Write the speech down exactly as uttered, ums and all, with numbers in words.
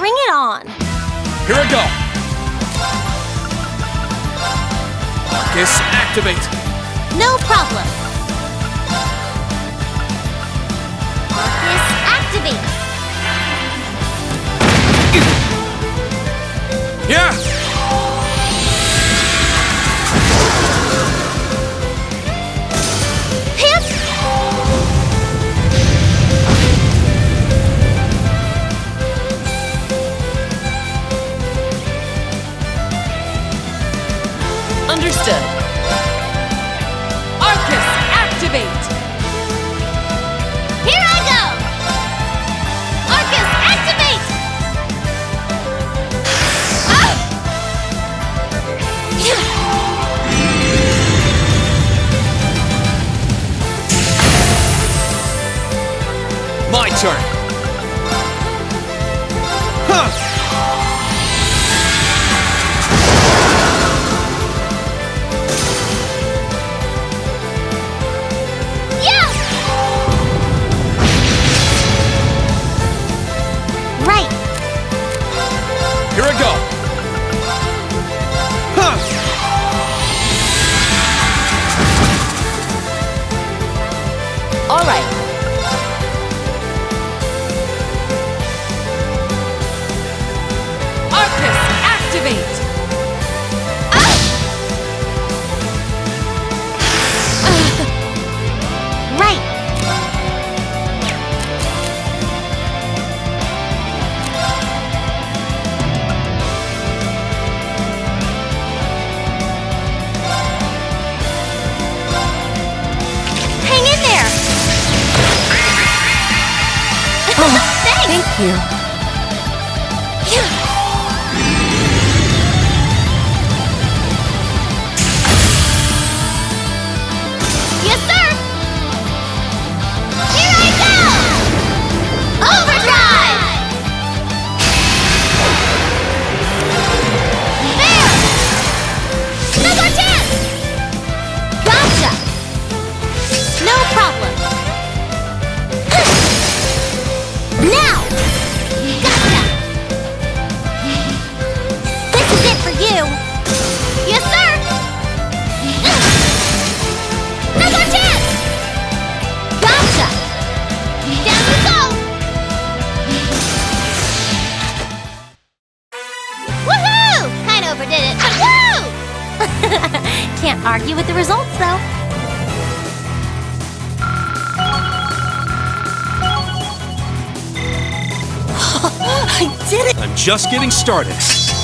Bring it on. Here I go. Arcus, activate. No problem. Arcus, activate. Yeah. Hip. Understood. Arcus, activate! Here I go! Arcus, activate! Ah! My turn. Huh. Here I go. Huh. All right. Arcus, activate. Ah! Uh. Right. Thank you. Yes, sir! Here I go! Overdrive! There! No more chance! Gotcha! No problem. Now! Gotcha! This is it for you! Yes, sir! No more chance! Gotcha! Down you go! Woohoo! Kinda overdid it, but woo! Can't argue with the results, though. I did it! I'm just getting started.